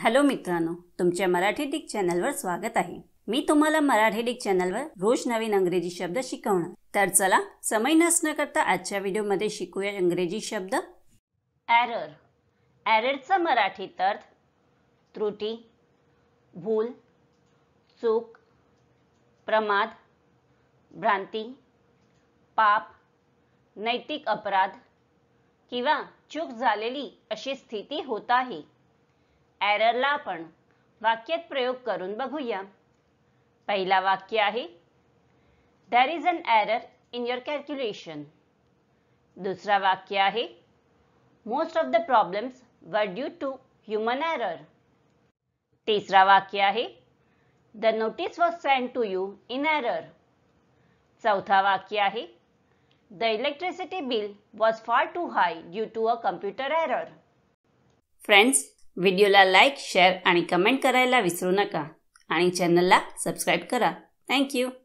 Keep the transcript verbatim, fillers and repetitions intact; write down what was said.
Hello मित्रांनो, तुमच्या Marathi Dick चॅनलवर स्वागत आहे। मी तुम्हाला मराठी डिक चॅनलवर रोज नवीन इंग्रजी शब्द शिकवणार। तर चला समय नष्ट न करता आजच्या व्हिडिओमध्ये शिकूया इंग्रजी शब्द। एरर। एररचा मराठीत अर्थ त्रुटी, भूल, चूक, प्रमाद, भ्रांती, पाप, नैतिक अपराध किंवा चूक झालेली अशी स्थिती होत आहे। एररला आपण वाक्यात प्रयोग करून बघूया। पहिला वाक्य आहे There is an error in your calculation. दुसरा वाक्य आहे Most of the problems were due to human error. तिसरा वाक्य आहे The notice was sent to you in error. चौथा वाक्य आहे The electricity bill was far too high due to a computer error. Friends, व्हिडिओला लाईक, शेअर आणि comment करायला विसरू नका आणि चॅनलला सबस्क्राइब करा। Thank you.